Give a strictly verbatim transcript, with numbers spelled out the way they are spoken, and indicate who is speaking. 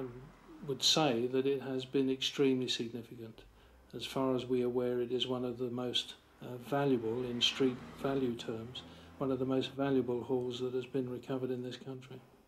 Speaker 1: and would say that it has been extremely significant. As far as we are aware, it is one of the most uh, valuable, in street value terms, one of the most valuable halls that has been recovered in this country.